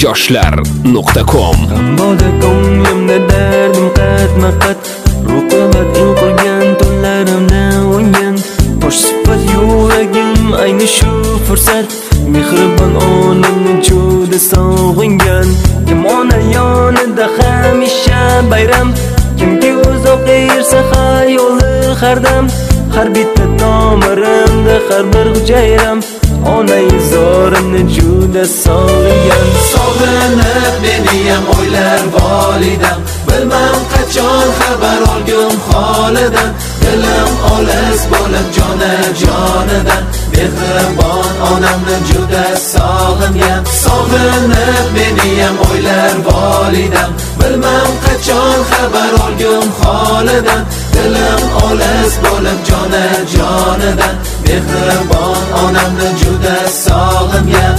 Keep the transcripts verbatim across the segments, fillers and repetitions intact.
yoshlar nuqta com. Hammoda ko'nglimda dardim qatma-qat, ruqobat in qurgan tunlarimda o'ngan. Tosh sifat yuragim ayni shu fursat, mehribon onamni juda sog'ingan. Kim ona yonida hamisha bayram, kimki uzoq ersa xayoli hardam. Har bitta tomirimda har bir hujayram, ona izorimni juda sog'ingan. Sog'inib meniyam o'ylar volidam, bilmam qachon xabar olgum holidan. Dilim olis bo'lib jona jonidan, mehribon onamni juda sog'ingan. Sog'inib meniyam o'ylar volidam, bilmam qachon xabar olgum holidan. Dilim olis bo'lib jona jonidan, mehribon onamni juda sog'ingan.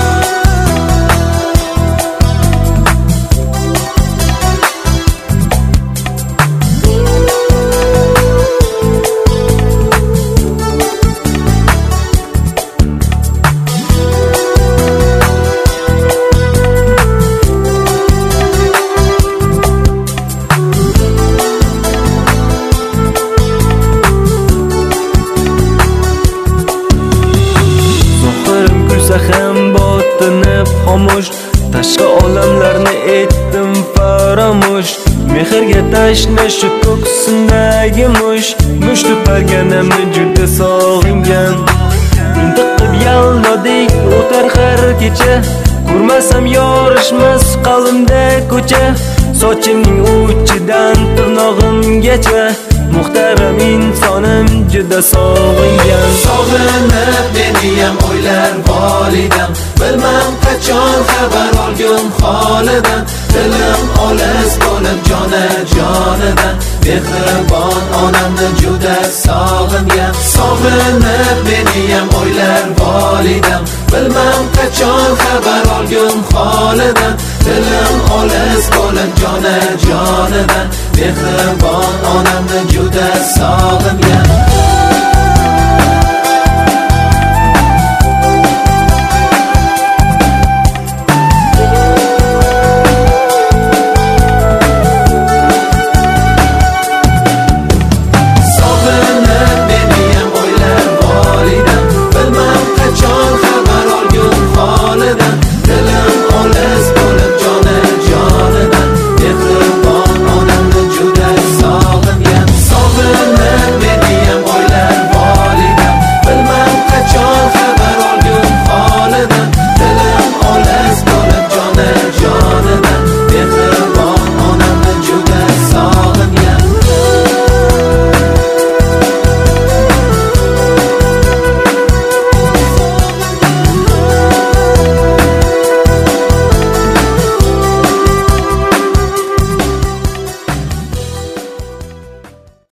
Ham botinib xomush, tashqi olamlarni etdim faramush. Mehrga tashna shu ko'ksimdagi mush, mushti parganamni juda sog'ingan. Intiqib yallodik o'tar har kecha, ko'rmasam yorishmas qalbimda ko'cha. Sochimning uchidan tirnog'imgacha, muhtaram insonim juda sog'ingan. Sog'inib meniyam o'ylar volidam, bilmam qachon xabar olgum holidan. Dilim olis bo'lib jona jonidan, mehribon onamni juda sog'ingan. Sog'inib meniyam o'ylar volidam, bilmam qachon xabar olgum holidan. Dilim olis bo'lib jona jonidan, mehribon onamni juda sog'ingan.